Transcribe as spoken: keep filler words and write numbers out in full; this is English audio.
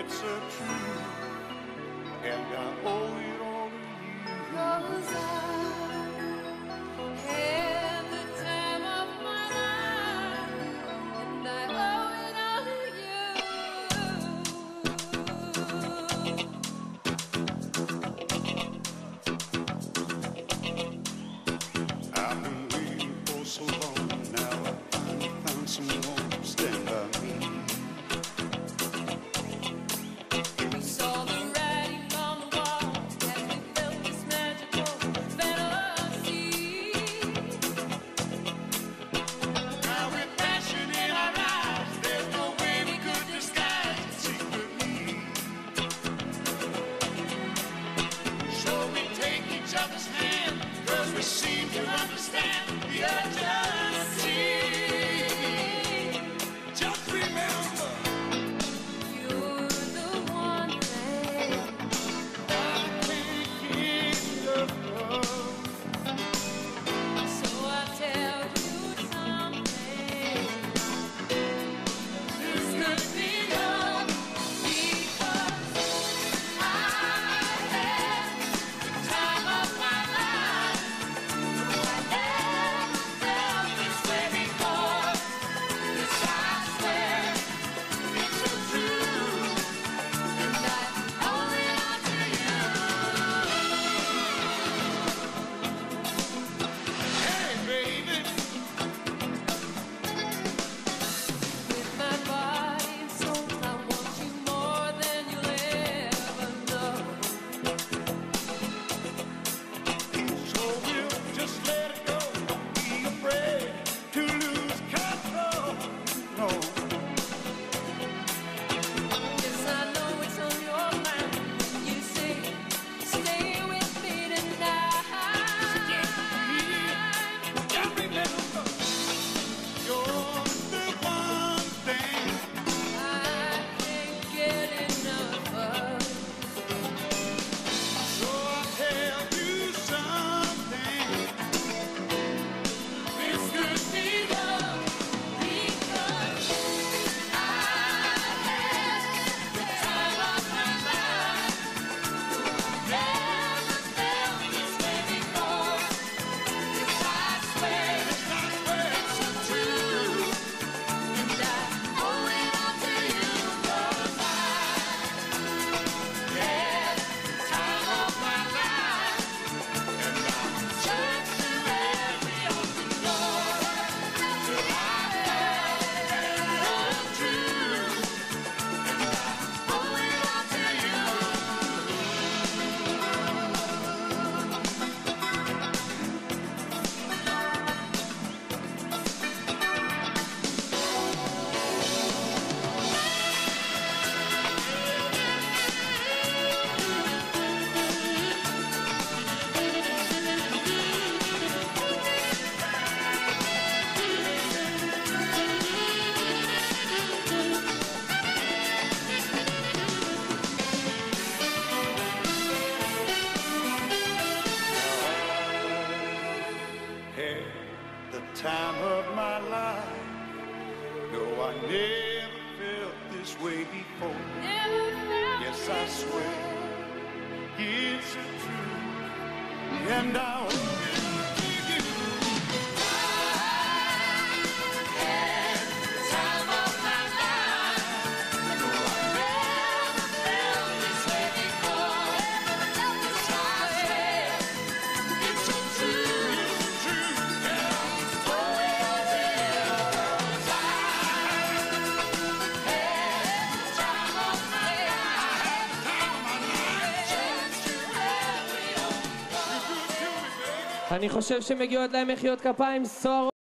it's a truth, and I owe it all to you. 'Cause I had the time of my life, and I owe it all to you. I've been waiting for so long, now I finally found someone to stand by me. We saw the writing on the wall as we felt this magical fantasy. Now with passion in our eyes, there's no way we could disguise it secretly. So we take each other's hand, 'cause we seem to understand the urgency. Just remember, You're the one thing I can't get enough of. so I tell you something. This could be love because I had the time of my life. I never felt this way before. Yes, I swear it's a truth, and I owe it all to you. Hey, baby, With my body and soul, I want you more than you'll ever know. so we'll just let it go. Don't be afraid to lose control. No. Yes, I know it's on your mind. You say, stay with me tonight. Just remember, you're the one thing I can't get enough of. so I'll tell you something. This could be love because I had the time of my life. Never felt this way before. Yes, I swear it's a truth, and I owe it all to you. 'Cause I had the time of my life, and I'm just to every open door. Till I found the truth, and I owe it all to you. Had the time of my life. No, I never felt this way before. Never felt Yes, I this swear way. it's a truth, and I owe it to you. Had the time of my life. No, I never felt this way before. Yes, I swear it's a truth. It's a truth, yeah. Owe it all to you. 'Cause I had the time of my life. Just to every open door. אני חושב שמגיעות להם מחיאות כפיים סוערות.